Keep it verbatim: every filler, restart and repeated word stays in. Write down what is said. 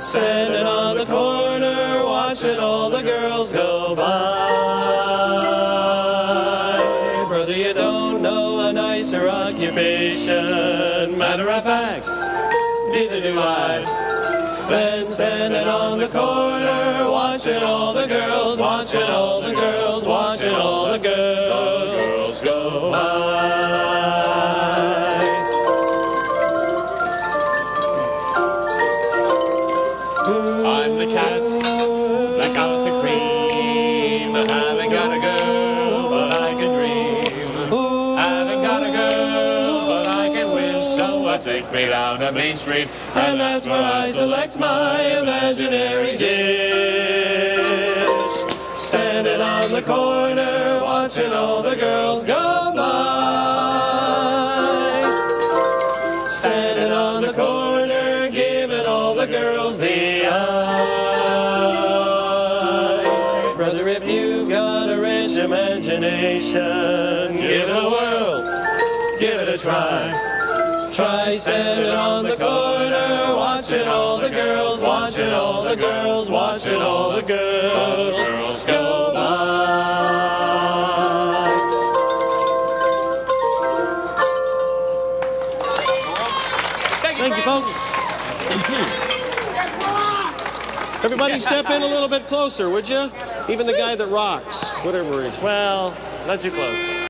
standing on the corner, watching all the girls go by. Brother, you don't know a nicer occupation. Matter of fact, neither do I. Then standing on the corner, watching all the girls, watching all the girls, watching all the girls, girls go by. I'm the cat, black out the cream. I haven't got a girl, but I can dream. Haven't got a girl, but I can wish. So I take me down to Main Street, And that's where I select my imaginary dish. Standing on the corner, watching all the girls go by. Standing on the corner, giving all the girls the eye. Brother, if you've got a rich imagination, give it a whirl, give it a try. Try standing on the corner, watching all the girls, watching all the girls, watching all the girls, girls go by. Thank you, Thank you, folks. Everybody step in a little bit closer, would you? Even the guy that rocks, whatever it is. Well, not too close.